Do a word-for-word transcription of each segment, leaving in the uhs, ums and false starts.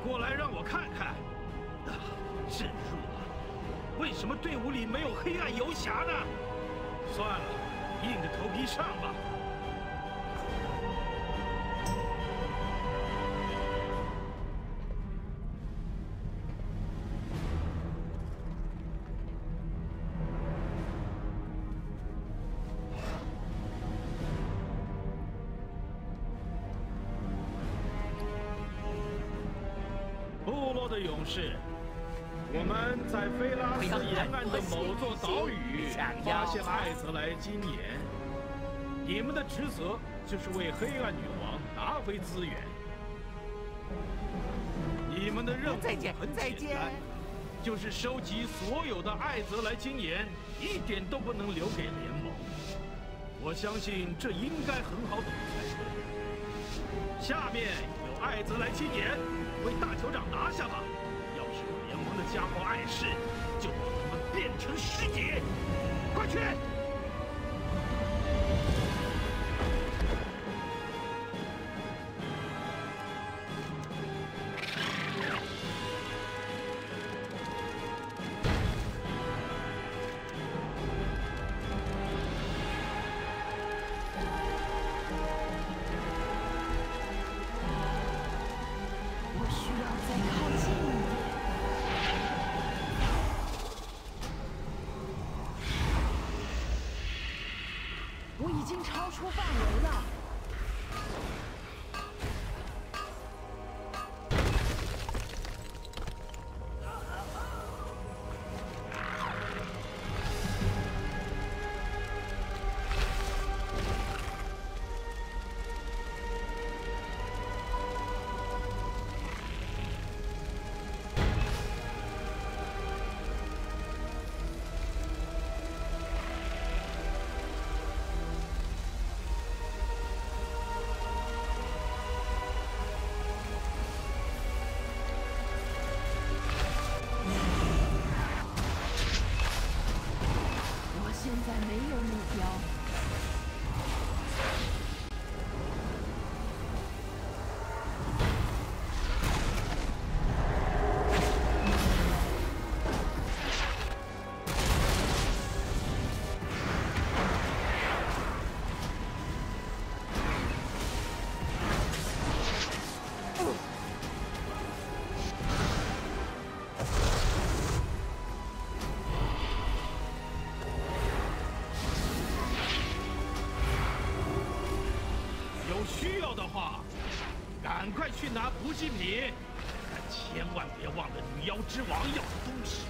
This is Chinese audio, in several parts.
过来让我看看。啊，真弱！为什么队伍里没有黑暗游侠呢？算了，硬着头皮上吧。 部落的勇士，我们在菲拉斯沿岸的某座岛屿发现艾泽莱金岩。你们的职责就是为黑暗女王拿回资源。你们的任务很简单，就是收集所有的艾泽莱金岩，一点都不能留给联盟。我相信这应该很好懂才对。下面有艾泽莱金岩。 为大酋长拿下吧！要是有联盟的家伙碍事，就把他们变成尸体！快去！ 我已经超出范围了。 赶快去拿补给品，但千万别忘了女妖之王要的东西。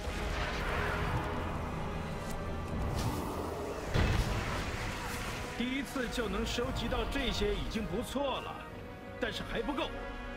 第一次就能收集到这些已经不错了，但是还不够。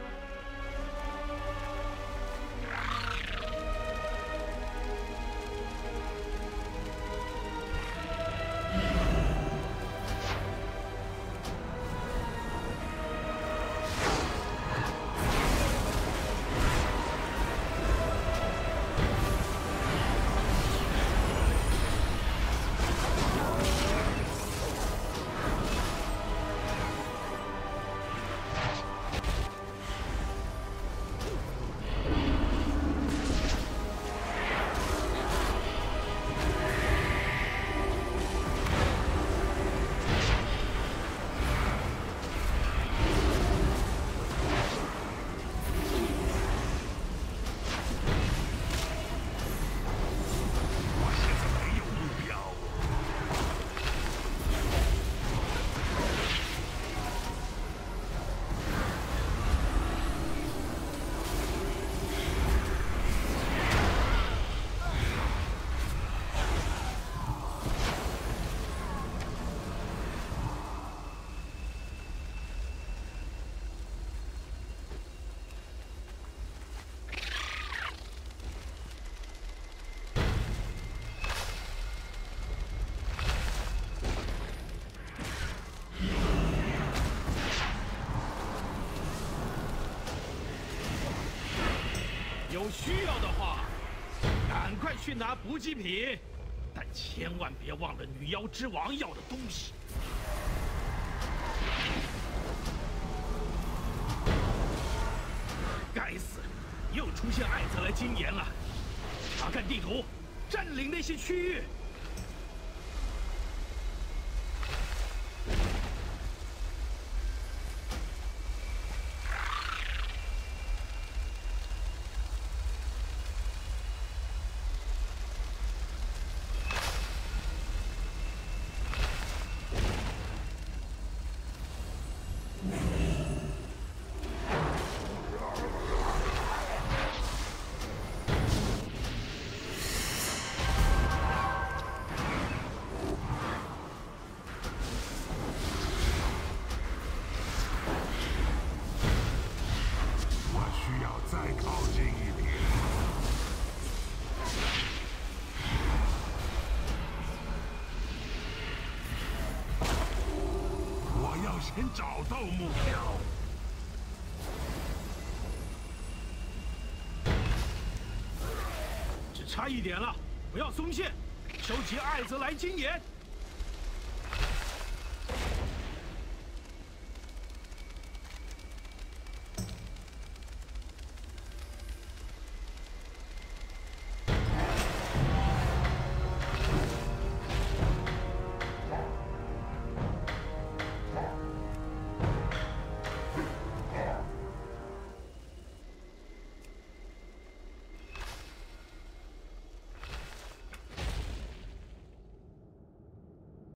有需要的话，赶快去拿补给品，但千万别忘了女妖之王要的东西。该死， 又出现艾泽莱金岩了。查看地图，占领那些区域。 先找到目标， 只差一点了，不要松懈，收集艾泽莱金岩。